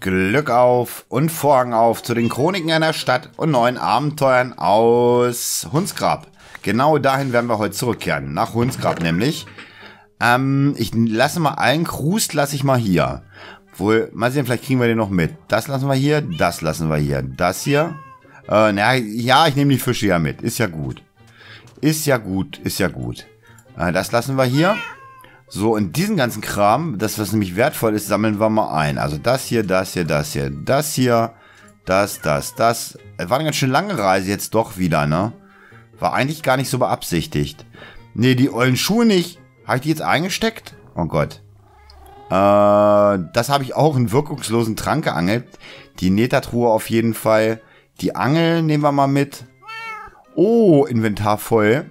Glück auf und Vorhang auf zu den Chroniken einer Stadt und neuen Abenteuern aus Hundsgrab. Genau dahin werden wir heute zurückkehren, nach Hundsgrab nämlich. Ich lasse mal allen Krust, lasse ich mal hier. Wohl, mal sehen, vielleicht kriegen wir den noch mit. Das lassen wir hier, das lassen wir hier. Das hier, ja, ich nehme die Fische ja mit, ist ja gut. Ist ja gut, ist ja gut. Das lassen wir hier. So, und diesen ganzen Kram, das, was nämlich wertvoll ist, sammeln wir mal ein. Also das hier, das hier, das hier, das hier, das. Es war eine ganz schön lange Reise jetzt doch wieder, ne? War eigentlich gar nicht so beabsichtigt. Nee, die ollen Schuhe nicht. Habe ich die jetzt eingesteckt? Oh Gott. Das habe ich auch in wirkungslosen Trank geangelt. Die Nethertruhe auf jeden Fall. Die Angel nehmen wir mal mit. Oh, Inventar voll.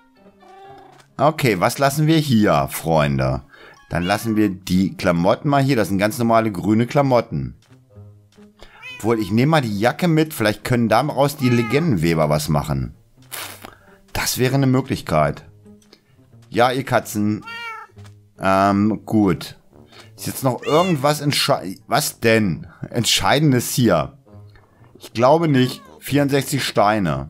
Okay, was lassen wir hier, Freunde? Dann lassen wir die Klamotten mal hier. Das sind ganz normale grüne Klamotten. Obwohl, ich nehme mal die Jacke mit. Vielleicht können daraus die Legendenweber was machen. Das wäre eine Möglichkeit. Ja, ihr Katzen. Gut. Ist jetzt noch irgendwas was denn? Entscheidendes hier. Ich glaube nicht. 64 Steine.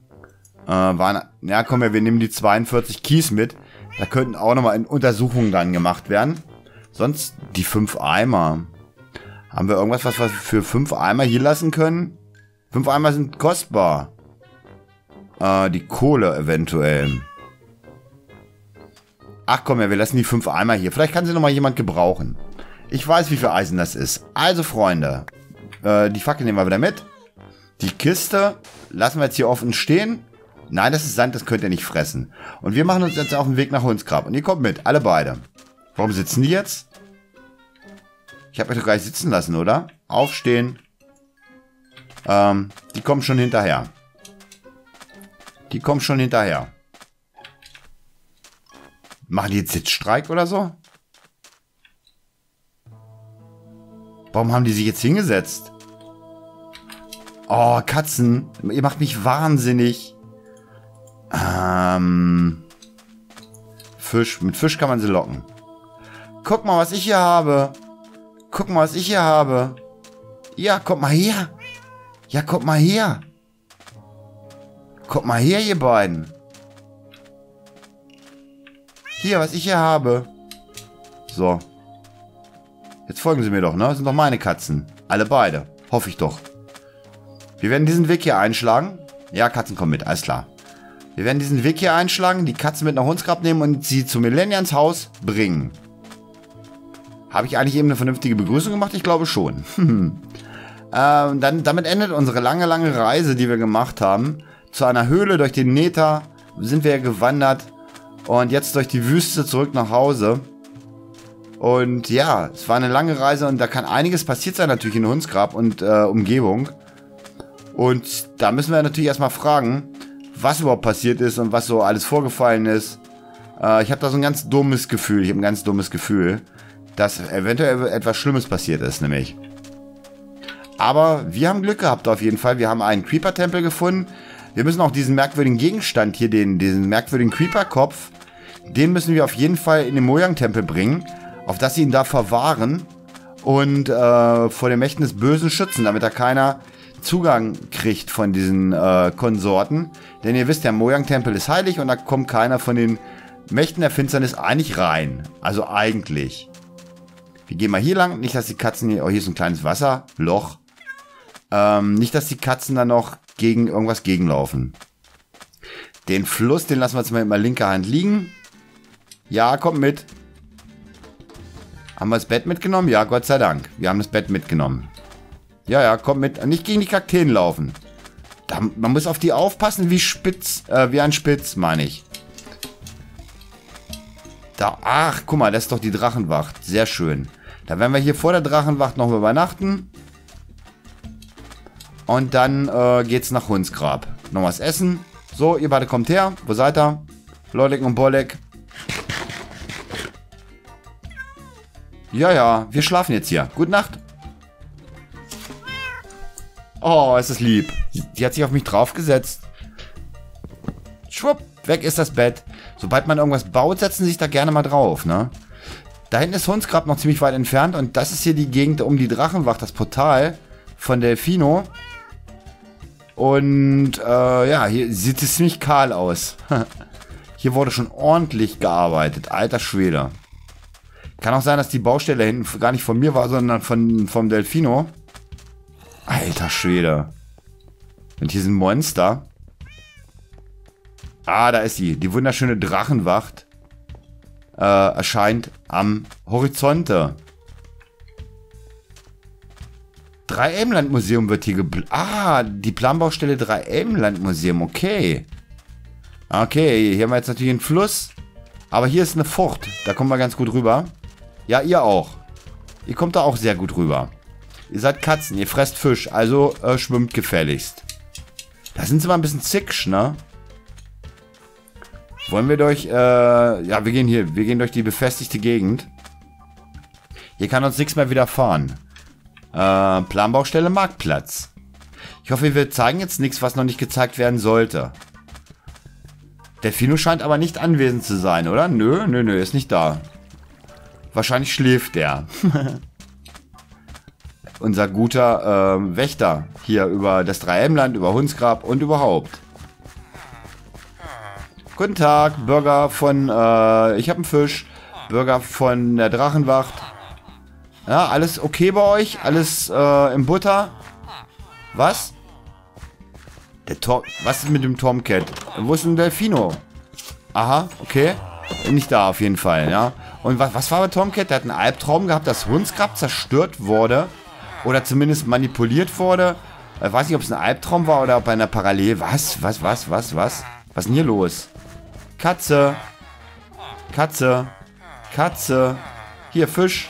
Ja, komm, wir nehmen die 42 Kies mit. Da könnten auch nochmal Untersuchungen dann gemacht werden. Sonst die 5 Eimer. Haben wir irgendwas, was wir für 5 Eimer hier lassen können? 5 Eimer sind kostbar. Die Kohle eventuell. Ach komm, wir lassen die 5 Eimer hier. Vielleicht kann sie nochmal jemand gebrauchen. Ich weiß, wie viel Eisen das ist. Also, Freunde. Die Fackel nehmen wir wieder mit. Die Kiste lassen wir jetzt hier offen stehen. Nein, das ist Sand, das könnt ihr nicht fressen. Und wir machen uns jetzt auf den Weg nach Hundsgrab. Und ihr kommt mit, alle beide. Warum sitzen die jetzt? Ich habe euch doch gar nicht sitzen lassen, oder? Aufstehen. Die kommen schon hinterher. Die kommen schon hinterher. Machen die jetzt Sitzstreik oder so? Warum haben die sich jetzt hingesetzt? Oh, Katzen. Ihr macht mich wahnsinnig. Fisch. Mit Fisch kann man sie locken. Guck mal, was ich hier habe. Guck mal, was ich hier habe. Ja, kommt mal her. Ja, kommt mal her. Kommt mal her, ihr beiden. Hier, was ich hier habe. So. Jetzt folgen sie mir doch, ne? Das sind doch meine Katzen. Alle beide. Hoffe ich doch. Wir werden diesen Weg hier einschlagen. Ja, Katzen kommen mit, alles klar. Wir werden diesen Weg hier einschlagen, die Katzen mit nach Hundsgrab nehmen und sie zu Millennians Haus bringen. Habe ich eigentlich eben eine vernünftige Begrüßung gemacht? Ich glaube schon. Damit endet unsere lange Reise, die wir gemacht haben. Zu einer Höhle durch den Nether sind wir gewandert. Und jetzt durch die Wüste zurück nach Hause. Und ja, es war eine lange Reise und da kann einiges passiert sein natürlich in Hundsgrab und Umgebung. Und da müssen wir natürlich erstmal fragen, was überhaupt passiert ist und was so alles vorgefallen ist. Ich habe da so ein ganz dummes Gefühl. Dass eventuell etwas Schlimmes passiert ist, nämlich. Aber wir haben Glück gehabt auf jeden Fall. Wir haben einen Creeper-Tempel gefunden. Wir müssen auch diesen merkwürdigen Gegenstand hier, diesen merkwürdigen Creeper-Kopf, den müssen wir auf jeden Fall in den Mojang-Tempel bringen, auf dass sie ihn da verwahren und vor den Mächten des Bösen schützen, damit da keiner Zugang kriegt von diesen Konsorten. Denn ihr wisst, der Mojang-Tempel ist heilig und da kommt keiner von den Mächten der Finsternis eigentlich rein. Also eigentlich. Wir gehen mal hier lang. Nicht, dass die Katzen hier... Oh, hier ist ein kleines Wasserloch. Nicht, dass die Katzen da noch gegen irgendwas gegenlaufen. Den Fluss, den lassen wir jetzt mal mit meiner linken Hand liegen. Ja, kommt mit. Haben wir das Bett mitgenommen? Ja, Gott sei Dank. Wir haben das Bett mitgenommen. Ja, kommt mit. Nicht gegen die Kakteen laufen. Man muss auf die aufpassen, wie ein Spitz, meine ich. Da, ach, guck mal, das ist doch die Drachenwacht. Sehr schön. Da werden wir hier vor der Drachenwacht noch übernachten. Und dann geht's nach Hundsgrab. Noch was essen. So, ihr beide kommt her. Wo seid ihr? Lolek und Bolek. Ja, wir schlafen jetzt hier. Gute Nacht. Oh, ist das lieb. Die hat sich auf mich draufgesetzt. Schwupp, weg ist das Bett. Sobald man irgendwas baut, setzen sie sich da gerne mal drauf, ne? Da hinten ist Hundsgrab noch ziemlich weit entfernt. Und das ist hier die Gegend um die Drachenwacht, das Portal von Delfino. Und ja, hier sieht es ziemlich kahl aus. Hier wurde schon ordentlich gearbeitet. Alter Schwede. Kann auch sein, dass die Baustelle hinten gar nicht von mir war, sondern vom Delfino. Alter Schwede. Und hier sind Monster. Ah, da ist sie. Die wunderschöne Drachenwacht. Erscheint am Horizonte. 3-Elbenland-Museum wird hier die Planbaustelle 3-Elbenland-Museum. Okay. Okay, hier haben wir jetzt natürlich einen Fluss. Aber hier ist eine Furt. Da kommen wir ganz gut rüber. Ja, ihr auch. Ihr kommt da auch sehr gut rüber. Ihr seid Katzen, ihr fresst Fisch, also schwimmt gefälligst. Da sind sie mal ein bisschen zicksch, ne? Wollen wir durch, ja, wir gehen durch die befestigte Gegend. Hier kann uns nichts mehr widerfahren. Planbaustelle Marktplatz. Ich hoffe, wir zeigen jetzt nichts, was noch nicht gezeigt werden sollte. Delfino scheint aber nicht anwesend zu sein, oder? Nö, ist nicht da. Wahrscheinlich schläft der. Unser guter Wächter hier über das 3-Elbenland, über Hundsgrab und überhaupt. Guten Tag, Bürger von, ich habe einen Fisch. Bürger von der Drachenwacht. Ja, alles okay bei euch? Alles im Butter? Was? Was ist mit dem Tomcat? Wo ist denn Delfino? Aha, okay. Nicht da auf jeden Fall, ja. Und was war bei Tomcat? Der hat einen Albtraum gehabt, dass Hundsgrab zerstört wurde. Oder zumindest manipuliert wurde. Ich weiß nicht, ob es ein Albtraum war oder ob einer Parallel... Was? Was ist denn hier los? Katze. Katze. Katze. Hier, Fisch.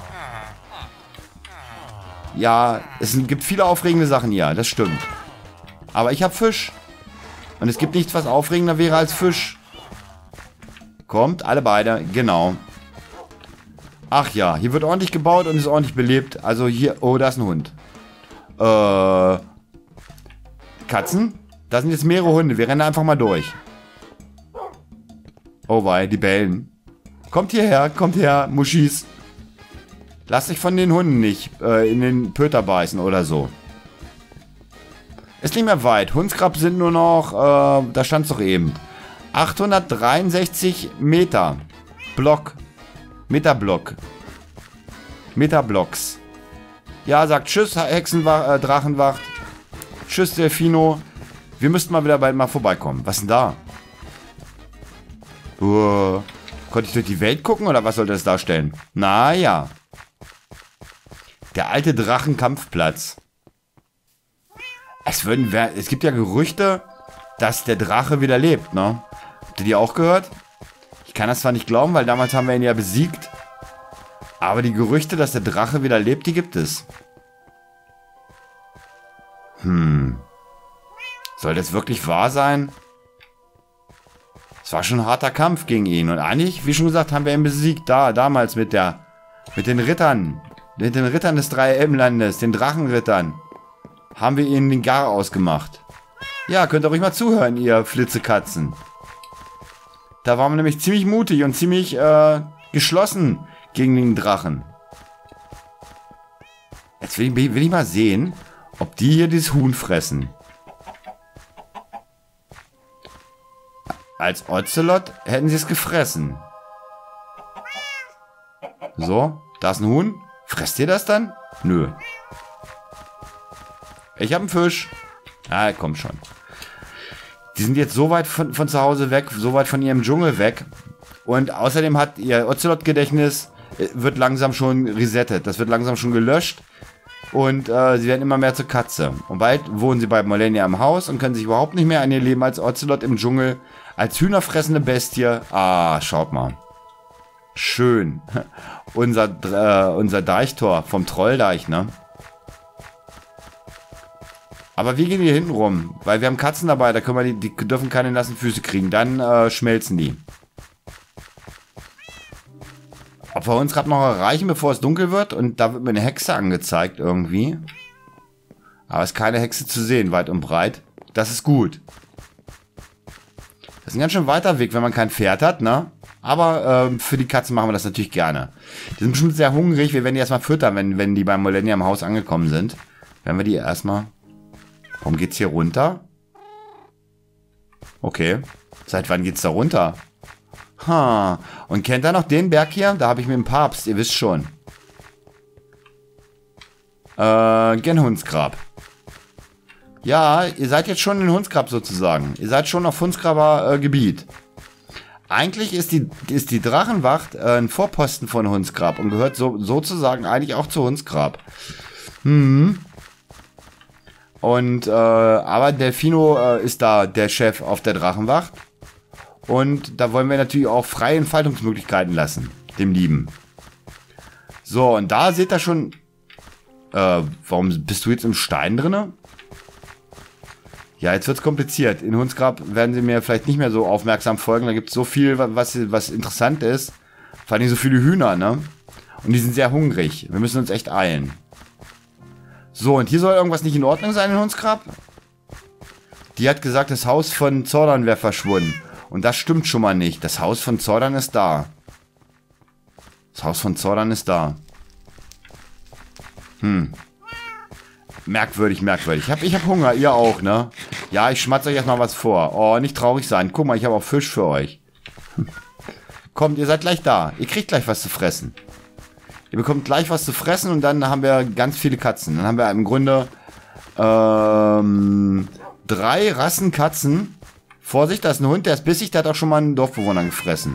Ja, es gibt viele aufregende Sachen hier, das stimmt. Aber ich habe Fisch. Und es gibt nichts, was aufregender wäre als Fisch. Kommt, alle beide, genau. Ach ja, hier wird ordentlich gebaut und ist ordentlich belebt. Also hier, oh, da ist ein Hund. Katzen? Da sind jetzt mehrere Hunde, wir rennen einfach mal durch. Oh wei, die bellen. Kommt her, Muschis. Lasst euch von den Hunden nicht in den Pöter beißen oder so. Ist nicht mehr weit. Hundsgrab sind nur noch, da stand es doch eben. 863 Meter. Meterblock. Meterblocks. Ja, sagt Tschüss, Drachenwacht. Tschüss, Delfino. Wir müssten mal wieder bald mal vorbeikommen. Was denn da? Konnte ich durch die Welt gucken oder was soll das darstellen? Naja. Der alte Drachenkampfplatz. Es gibt ja Gerüchte, dass der Drache wieder lebt, ne? Habt ihr die auch gehört? Ich kann das zwar nicht glauben, weil damals haben wir ihn ja besiegt. Aber die Gerüchte, dass der Drache wieder lebt, die gibt es. Soll das wirklich wahr sein? Es war schon ein harter Kampf gegen ihn. Und eigentlich, wie schon gesagt, haben wir ihn besiegt. Damals mit den Rittern. Mit den Rittern des 3-Elbenlandes, den Drachenrittern. Haben wir ihnen den Gar ausgemacht. Ja, könnt ihr ruhig mal zuhören, ihr Flitzekatzen. Da waren wir nämlich ziemlich mutig und ziemlich geschlossen gegen den Drachen. Jetzt will ich mal sehen, ob die hier dieses Huhn fressen. Als Ocelot hätten sie es gefressen. So, da ist ein Huhn. Fresst ihr das dann? Nö. Ich habe einen Fisch. Ah, komm schon. Die sind jetzt so weit von zu Hause weg, so weit von ihrem Dschungel weg. Und außerdem hat ihr Ocelot-Gedächtnis, wird langsam schon resettet. Das wird langsam schon gelöscht. Und sie werden immer mehr zur Katze. Und bald wohnen sie bei Malenia im Haus und können sich überhaupt nicht mehr an ihr Leben als Ocelot im Dschungel, als hühnerfressende Bestie. Ah, schaut mal. Schön. Unser Deichtor vom Trolldeich, ne? Aber wir gehen hier hinten rum, weil wir haben Katzen dabei, da können wir die dürfen keine nassen Füße kriegen, dann schmelzen die. Ob wir uns gerade noch erreichen, bevor es dunkel wird, und da wird mir eine Hexe angezeigt irgendwie. Aber es ist keine Hexe zu sehen, weit und breit. Das ist gut. Das ist ein ganz schön weiter Weg, wenn man kein Pferd hat, ne? Aber für die Katzen machen wir das natürlich gerne. Die sind bestimmt sehr hungrig. Wir werden die erstmal füttern, wenn die beim Molenia im Haus angekommen sind. Werden wir die erstmal... Warum geht's hier runter? Okay. Seit wann geht's da runter? Ha. Und kennt ihr noch den Berg hier? Da habe ich mit dem Papst, ihr wisst schon. Genhunsgrab. Ja, ihr seid jetzt schon in Hunsgrab sozusagen. Ihr seid schon auf Hunsgraber Gebiet. Eigentlich ist die Drachenwacht ein Vorposten von Hunsgrab und gehört sozusagen eigentlich auch zu Hunsgrab. Und aber Delfino ist da der Chef auf der Drachenwacht. Und da wollen wir natürlich auch freie Entfaltungsmöglichkeiten lassen, dem Lieben. So, und da seht ihr schon... warum bist du jetzt im Stein drinne? Ja, jetzt wird's kompliziert. In Hunsgrab werden sie mir vielleicht nicht mehr so aufmerksam folgen. Da gibt's so viel, was interessant ist. Vor allem so viele Hühner, ne? Und die sind sehr hungrig. Wir müssen uns echt eilen. So, und hier soll irgendwas nicht in Ordnung sein in Hunsgrab? Die hat gesagt, das Haus von Zordon wäre verschwunden. Und das stimmt schon mal nicht. Das Haus von Zordon ist da. Das Haus von Zordon ist da. Merkwürdig, merkwürdig. Ich hab Hunger, ihr auch, ne? Ja, ich schmatze euch erstmal was vor. Oh, nicht traurig sein. Guck mal, ich habe auch Fisch für euch. Kommt, ihr seid gleich da. Ihr kriegt gleich was zu fressen. Ihr bekommt gleich was zu fressen und dann haben wir ganz viele Katzen. Dann haben wir im Grunde 3 Rassen Katzen. Vorsicht, da ist ein Hund, der ist bissig, der hat auch schon mal einen Dorfbewohner gefressen.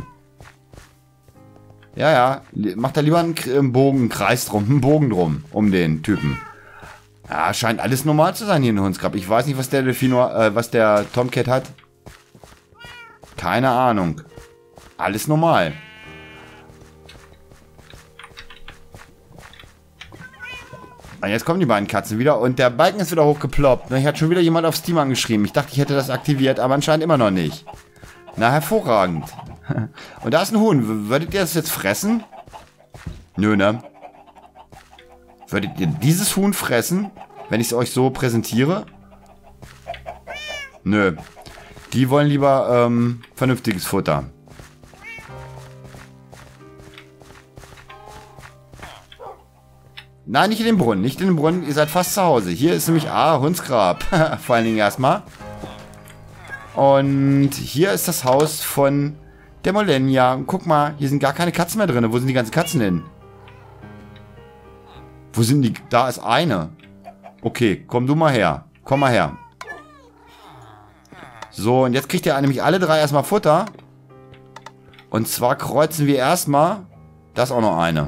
Ja, ja. Macht da lieber einen Bogen, einen Kreis drum, einen Bogen drum, um den Typen. Ja, scheint alles normal zu sein hier in Hunsgrab. Ich weiß nicht, was der Delfino, was der Tomcat hat. Keine Ahnung. Alles normal. Und jetzt kommen die beiden Katzen wieder und der Balken ist wieder hochgeploppt. Ich hat schon wieder jemand auf Steam angeschrieben. Ich dachte, ich hätte das aktiviert, aber anscheinend immer noch nicht. Na, hervorragend. Und da ist ein Huhn. Würdet ihr das jetzt fressen? Nö, ne? Würdet ihr dieses Huhn fressen, wenn ich es euch so präsentiere? Nö. Die wollen lieber vernünftiges Futter. Nein, nicht in den Brunnen. Nicht in den Brunnen. Ihr seid fast zu Hause. Hier ist nämlich Hunsgrab. Vor allen Dingen erstmal. Und hier ist das Haus von der Molenia. Guck mal, hier sind gar keine Katzen mehr drin. Wo sind die ganzen Katzen hin? Wo sind die? Da ist eine. Okay, komm du mal her. Komm mal her. So, und jetzt kriegt ihr nämlich alle 3 erstmal Futter. Und zwar kreuzen wir erstmal... Da ist auch noch eine.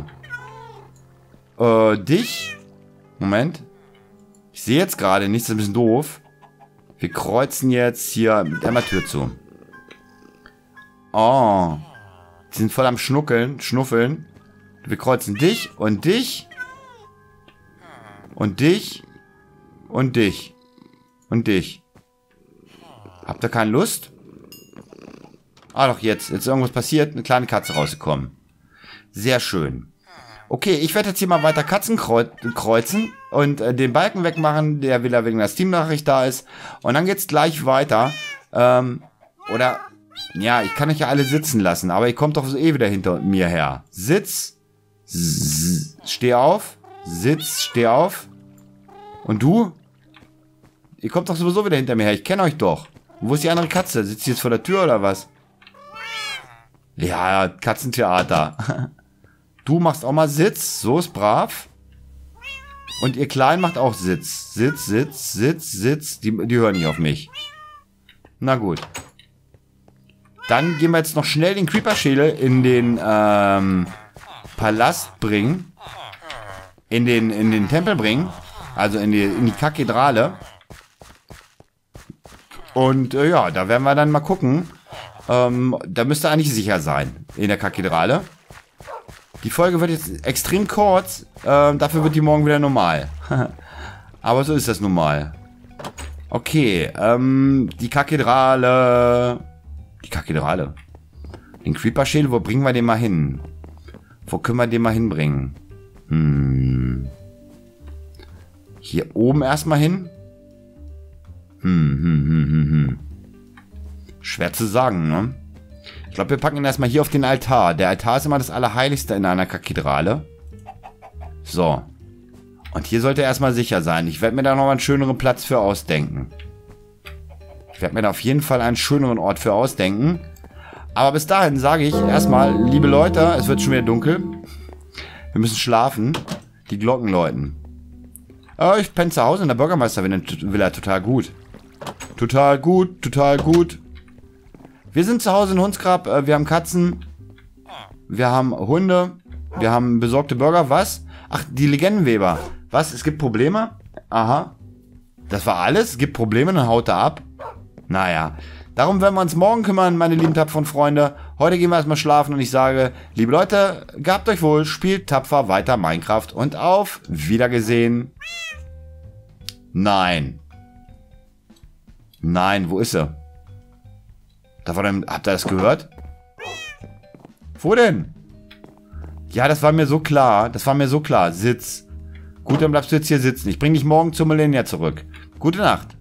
Dich. Moment. Ich sehe jetzt gerade nichts, das ist ein bisschen doof. Wir kreuzen jetzt hier mit einmal Tür zu. Oh. Die sind voll am Schnuffeln. Wir kreuzen dich und dich. Und dich. Und dich. Und dich. Habt ihr keine Lust? Ah, doch jetzt. Jetzt ist irgendwas passiert. Eine kleine Katze rausgekommen. Sehr schön. Okay, ich werde jetzt hier mal weiter Katzen kreuzen und den Balken wegmachen, der wieder wegen der Steam-Nachricht da ist. Und dann geht's gleich weiter. Oder, ja, ich kann euch ja alle sitzen lassen, aber ihr kommt doch eh wieder hinter mir her. Sitz, steh auf, Sitz, steh auf. Und du? Ihr kommt doch sowieso wieder hinter mir her, ich kenne euch doch. Wo ist die andere Katze? Sitzt sie jetzt vor der Tür oder was? Ja, Katzentheater. Du machst auch mal Sitz. So ist brav. Und ihr Kleinen macht auch Sitz. Sitz, Sitz, Sitz, Sitz. Die hören nicht auf mich. Na gut. Dann gehen wir jetzt noch schnell den Creeper-Schädel in den Palast bringen. In den Tempel bringen. Also in die Kathedrale. Und ja, da werden wir dann mal gucken. Da müsste eigentlich sicher sein. In der Kathedrale. Die Folge wird jetzt extrem kurz. Dafür wird die morgen wieder normal. Aber so ist das nun mal. Okay, die Kathedrale. Die Kathedrale. Den Creeper-Schädel, wo bringen wir den mal hin? Wo können wir den mal hinbringen? Hier oben erstmal hin? Schwer zu sagen, ne? Ich glaube, wir packen ihn erstmal hier auf den Altar. Der Altar ist immer das Allerheiligste in einer Kathedrale. So. Und hier sollte er erstmal sicher sein. Ich werde mir da nochmal einen schöneren Platz für ausdenken. Ich werde mir da auf jeden Fall einen schöneren Ort für ausdenken. Aber bis dahin sage ich erstmal, liebe Leute, es wird schon wieder dunkel. Wir müssen schlafen. Die Glocken läuten. Ich penne zu Hause in der Bürgermeister-Villa total gut. Total gut, total gut. Wir sind zu Hause in Hundsgrab. Wir haben Katzen. Wir haben Hunde. Wir haben besorgte Bürger. Was? Ach, die Legendenweber. Was? Es gibt Probleme? Aha. Das war alles? Es gibt Probleme, dann haut er ab. Naja. Darum werden wir uns morgen kümmern, meine lieben tapferen Freunde. Heute gehen wir erstmal schlafen und ich sage, liebe Leute, gehabt euch wohl, spielt tapfer weiter Minecraft und auf Wiedergesehen. Nein. Nein, wo ist er? Da war dann, habt ihr das gehört? Wo denn? Ja, das war mir so klar. Das war mir so klar. Sitz. Gut, dann bleibst du jetzt hier sitzen. Ich bring dich morgen zur Millennia zurück. Gute Nacht.